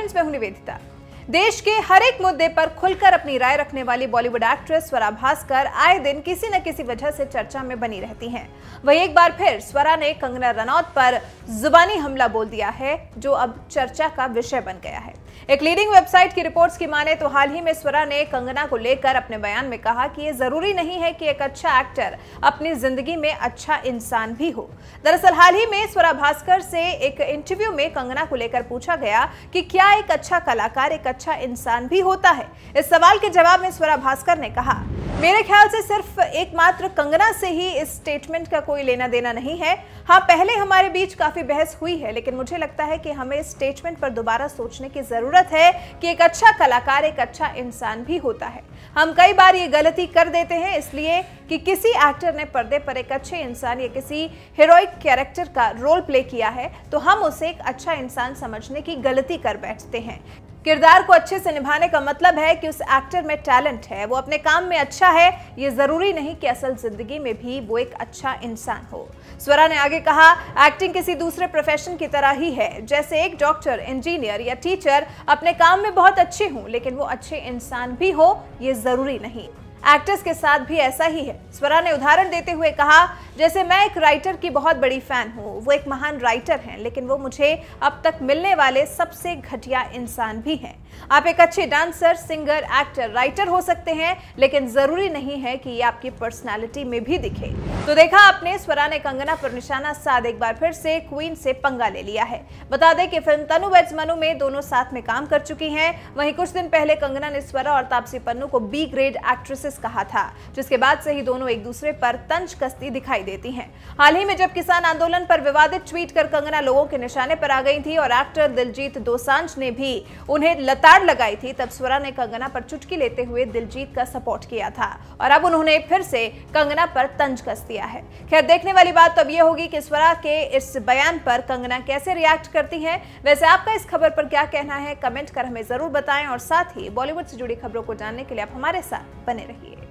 Friends, मैं हूं निवेदिता। देश के हर एक मुद्दे पर खुलकर अपनी राय रखने वाली बॉलीवुड एक्ट्रेस स्वरा भास्कर आए दिन किसी न किसी वजह से चर्चा में बनी रहती हैं। वहीं एक बार फिर स्वरा ने कंगना रनौत पर जुबानी हमला बोल दिया है, जो अब चर्चा का विषय बन गया है। एक लीडिंग वेबसाइट की रिपोर्ट्स की माने तो हाल ही में स्वरा ने कंगना को लेकर अपने बयान में कहा कि ये जरूरी नहीं है कि एक अच्छा एक्टर अपनी जिंदगी में अच्छा इंसान भी हो। दरअसल हाल ही में स्वरा भास्कर से एक इंटरव्यू में कंगना को लेकर पूछा गया कि क्या एक अच्छा कलाकार एक अच्छा इंसान भी होता है। इस सवाल के जवाब में स्वरा भास्कर ने कहा, मेरे ख्याल से सिर्फ एकमात्र कंगना से ही इस स्टेटमेंट का कोई लेना देना नहीं है। हाँ, पहले हमारे बीच काफी बहस हुई है, लेकिन मुझे लगता है कि हमें इस स्टेटमेंट पर दोबारा सोचने की जरूरत है कि एक अच्छा कलाकार एक अच्छा इंसान भी होता है। हम कई बार ये गलती कर देते हैं, इसलिए कि किसी एक्टर ने पर्दे पर एक अच्छे इंसान या किसी हीरोइक कैरेक्टर का रोल प्ले किया है तो हम उसे एक अच्छा इंसान समझने की गलती कर बैठते हैं। किरदार को अच्छे से निभाने का मतलब है कि उस एक्टर में टैलेंट है, वो अपने काम में अच्छा है। ये जरूरी नहीं कि असल जिंदगी में भी वो एक अच्छा इंसान हो। स्वरा ने आगे कहा, एक्टिंग किसी दूसरे प्रोफेशन की तरह ही है। जैसे एक डॉक्टर, इंजीनियर या टीचर अपने काम में बहुत अच्छे हों, लेकिन वो अच्छे इंसान भी हो, ये जरूरी नहीं। एक्टर्स के साथ भी ऐसा ही है। स्वरा ने उदाहरण देते हुए कहा, जैसे मैं एक राइटर की बहुत बड़ी फैन हूँ, वो एक महान राइटर हैं, लेकिन वो मुझे अब तक मिलने वाले सबसे घटिया इंसान भी हैं। आप एक अच्छे डांसर, सिंगर, एक्टर, राइटर हो सकते हैं, लेकिन जरूरी नहीं है कि ये आपकी पर्सनालिटी में भी दिखे। तो देखा आपने, स्वरा ने कंगना पर निशाना साध एक बार फिर से क्वीन से पंगा ले लिया है। बता दें कि फिल्म तनु वेड्स मनु में दोनों साथ में काम कर चुकी हैं। वहीं कुछ दिन पहले कंगना ने स्वरा और तापसी पन्नू को बी ग्रेड एक्ट्रेसेस कहा था, जिसके बाद से ही दोनों एक दूसरे पर तंज कसती दिखाई देती हैं। हाल ही में जब किसान आंदोलन पर विवादित ट्वीट कर कंगना लोगों के निशाने पर आ गई थी और एक्टर दिलजीत दोसांझ ने भी उन्हें लताड़ लगाई थी, तब स्वरा ने कंगना पर चुटकी लेते हुए दिलजीत का सपोर्ट किया था और अब उन्होंने फिर से कंगना पर तंज कस दिया है। खैर, देखने वाली बात तो अब यह होगी कि स्वरा के इस बयान पर कंगना कैसे रिएक्ट करती है। वैसे आपका इस खबर पर क्या कहना है, कमेंट कर हमें जरूर बताएं और साथ ही बॉलीवुड से जुड़ी खबरों को जानने के लिए आप हमारे साथ बने रहिए।